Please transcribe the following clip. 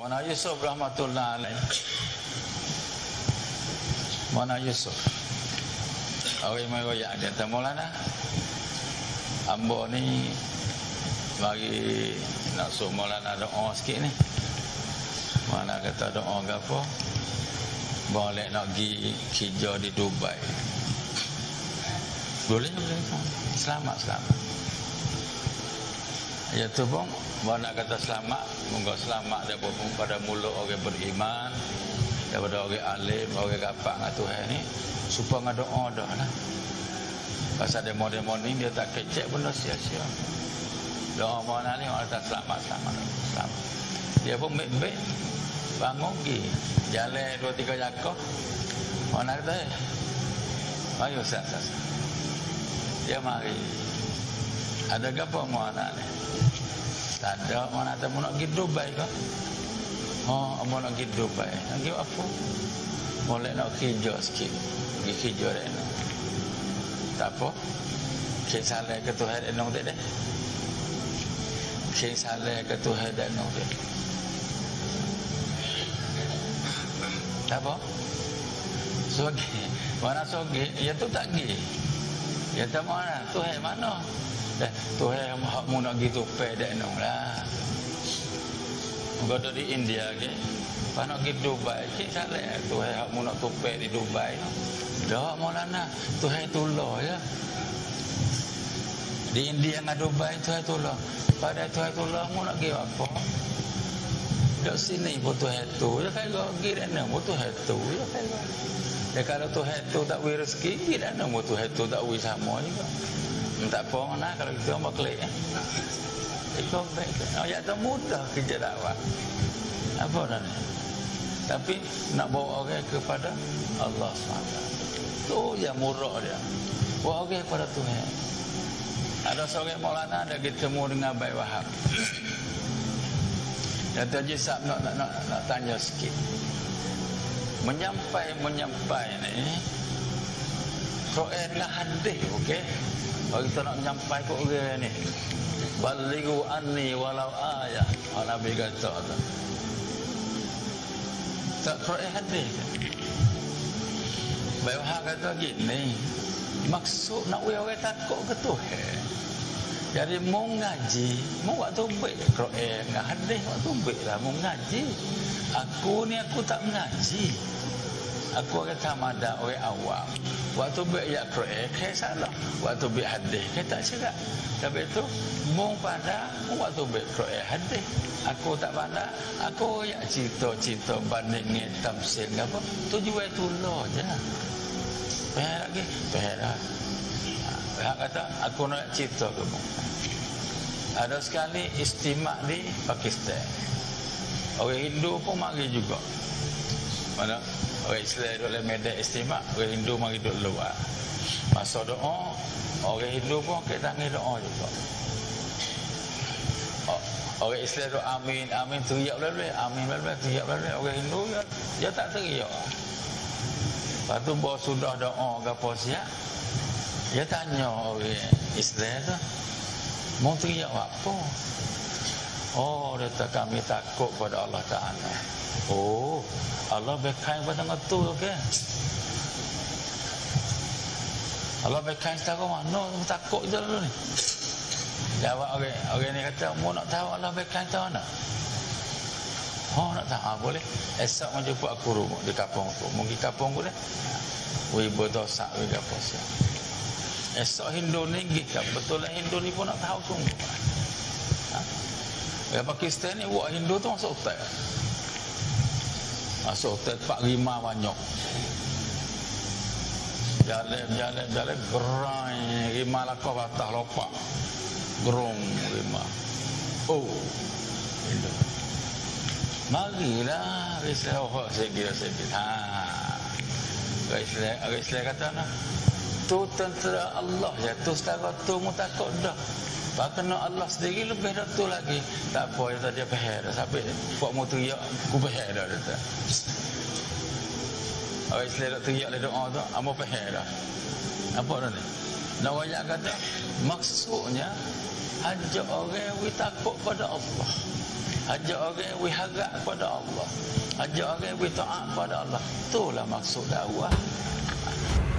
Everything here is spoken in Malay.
Mana Yusuf rahmatullah alaih. Mana Yusuf. Orang mai royak kata Maulana. Ambo ni bagi nak suruh Maulana doa sikit ni. Mana kata doa ke apa? Boleh nak pergi kerja di Dubai. Boleh. Selamat. Ya tu pun mana kata selamat, moga selamat daripada mulut orang beriman, daripada orang alim, orang rapat dengan Tuhan ni, supaya ngada doa dah lah. Pasal demo-demo ni dia tak kecek benda sia-sia. Doa mana ni orang kata selamat. Dia pun baik-baik bangun pergi jalan 2-3 jangkau. Mana kata ayo sat. Dia mari. Ada apa mana ni? Tak ada. Mana tak mau nak pergi Dubai ke? Oh, mau nak pergi Dubai. Nak pergi apa? Boleh nak kerja sikit. Pergi kerja dah ni. Tak apa. Kek salah ke Tuhan dah nong tak. Kek salah ke Tuhan dah nong tak. Tak apa. Sogi. Mana sogi? Ya tu tak pergi. Ya tak mana? Tuhan mana? Dah Tuhan hak mu nak gitu pedek nong lah. Muka di India ke, pas nak pergi Dubai ke salah Tuhan hak mu nak tupai di Dubai. Dah Maulana, Tuhan tolong ya. Di India dengan Dubai Tuhan tolong. Pada Tuhan tolong mu nak pergi apa? Dok sini pun Tuhan tu, ya kai go pergi dah nak Tuhan tu ya kai go. Ya kalau Tuhan tu tak beri rezeki, dah nak Tuhan tu tak beri sama juga. Tak apa mana kalau kita mau klik. Itu baik. Ya tu mudah kerja dakwah. Apa dah ni? Tapi nak bawa orang kepada Allah SWT. Tu yang murah dia. Bawa orang kepada Tuhan. Ada seorang Maulana ada ketemu dengan Baik Wahab. Kata Jisab nak tanya sikit. Menyampai ni Quran dengan hadis, okey? Kalau kita nak menyampai ke orang ni, balighu anni walau ayah. Nabi kata tak Quran hadis. Baik kata gini, maksud nak orang takut ke Tuhan. Jadi mau ngaji, mau waktu baik Quran dengan hadis waktu baik lah mau ngaji. Aku tak mengaji. Aku orang tamada, orang awam. Waktu baik ya Quran, saya salah. Waktu baik hadis, saya tak cerak. Tapi itu, mau pada waktu baik Quran hadis. Aku tak pandai. Aku ya cerita bandingin tamsil apa. Tujuan itu lah je. Pihak lagi, pihak kata, aku nak cerita kamu. Ada sekali istimak di Pakistan. Orang Hindu pun mari juga. Mana? Orang Islam duduk dalam medan istimak, orang Hindu mari duduk luar. Masa doa, orang Hindu pun ke tangan doa juga. Orang Islam duduk amin, teriak belah-belah, amin belah-belah, teriak belah-belah. Orang Hindu dia tak teriak. Lepas tu bawa sudah doa ke apa siap, dia tanya orang Islam tu, mau teriak apa? Oh, dia kata kami takut pada Allah Ta'ala. Oh, Allah berkain pada tu, okey? Allah berkain setara mana? Takut je dulu ni. Jawab orang ni kata, mau nak tahu Allah berkain tahu mana? Oh, nak tahu, boleh. Esok mau jumpa aku rumah di kampung aku. Mungkin kampung aku dah. Wih, berdosak, wih, apa siap. Esok Hindu ni gitu. Betul lah Hindu ni pun nak tahu sungguh. Ya Pakistan ni buat Hindu tu masuk hotel. Masuk hotel Pak Rima banyak. Jalan gerai Rima lakau batah lopak. Gerung Rima. Oh. Hindu. Marilah Islam sikit. Islam kata nah. Tu tentera Allah ya, tu setara tu mu takut dah. Bahkan Allah sendiri lebih dah tu lagi. Tak apa, dia pahal dah sampai buat mu teriak, ku pahal dah dia. Orang Islam dah teriak le doa tu, amo pahal dah. Apa dah ni? Nak wayak kata maksudnya ajak orang yang takut pada Allah. Ajak orang yang harap kepada Allah. Ajak orang yang taat kepada Allah. Itulah maksud dakwah.